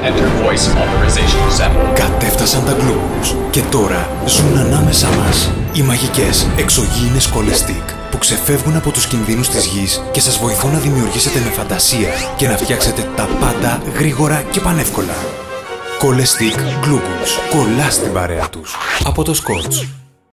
and their voice authorization set. Κατέφτασαν τα Glugus και τώρα ζουν ανάμεσά μας. Οι μαγικές εξωγήινες κόλλες stick που ξεφεύγουν από τους κινδύνους της γης και σας βοηθούν να δημιουργήσετε με φαντασία και να φτιάξετε τα πάντα γρήγορα και πανεύκολα. Κόλλες stick Glugus. Κολλά στην παρέα τους. Από το Scotch.